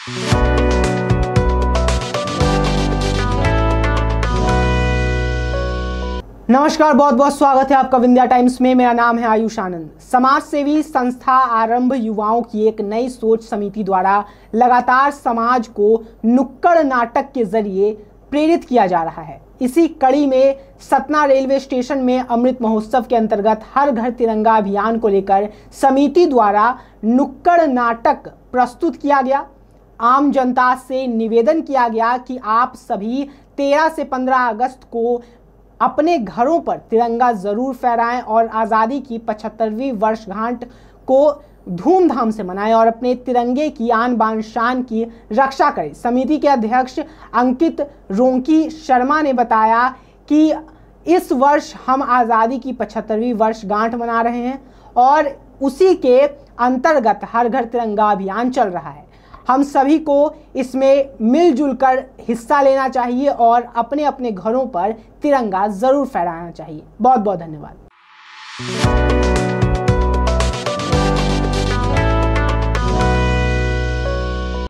नमस्कार, बहुत बहुत स्वागत है आपका विंध्या टाइम्स में। मेरा नाम है आयुष आनंद। समाज सेवी संस्था आरंभ युवाओं की एक नई सोच समिति द्वारा लगातार समाज को नुक्कड़ नाटक के जरिए प्रेरित किया जा रहा है। इसी कड़ी में सतना रेलवे स्टेशन में अमृत महोत्सव के अंतर्गत हर घर तिरंगा अभियान को लेकर समिति द्वारा नुक्कड़ नाटक प्रस्तुत किया गया। आम जनता से निवेदन किया गया कि आप सभी 13 से 15 अगस्त को अपने घरों पर तिरंगा जरूर फहराएं और आज़ादी की 75वीं वर्षगांठ को धूमधाम से मनाएं और अपने तिरंगे की आन बान शान की रक्षा करें। समिति के अध्यक्ष अंकित रोंकी शर्मा ने बताया कि इस वर्ष हम आज़ादी की 75वीं वर्षगांठ मना रहे हैं और उसी के अंतर्गत हर घर तिरंगा अभियान चल रहा है। हम सभी को इसमें मिलजुल कर हिस्सा लेना चाहिए और अपने अपने घरों पर तिरंगा जरूर फहराना चाहिए। बहुत बहुत धन्यवाद।